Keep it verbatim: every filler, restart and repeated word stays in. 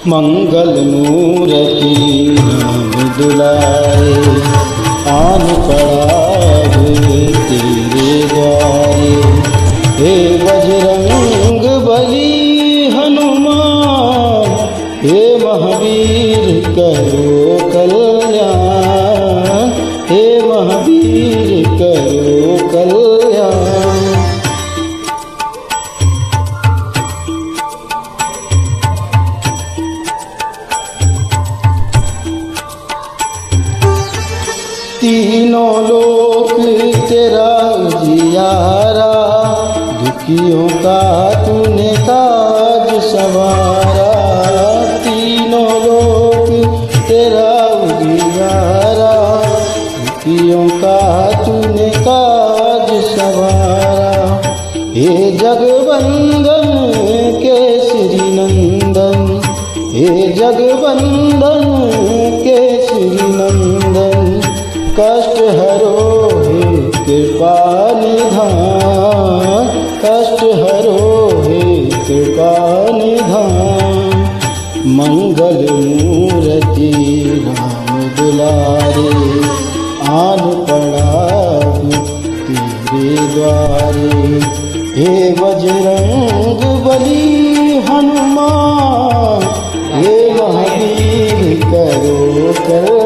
मंगल मूर्ति राम दुलारे, आन पड़ा तेरे द्वारे। हे बजरंग बली हनुमान, हे महावीर करो कल्याण, हे महावीर करो कल्याण। तीनों लोक तेरा उजियारा, दुखियों का तूने काज सवारा। तीनों लोक तेरा उजियारा, दुखियों का तूने काज सवारा। हे जगवंदन केसरी नंदन, हे जगवंदन केसरी नंदन। कष्ट हरो हे कृपा निधान, कष्ट हरो हे कृपा निधान। मंगल मूर्ति राम दुलारे, आन पड़ा तेरे द्वारे। हे बजरंग बली हनुमान, हे महावीर करो कल्याण।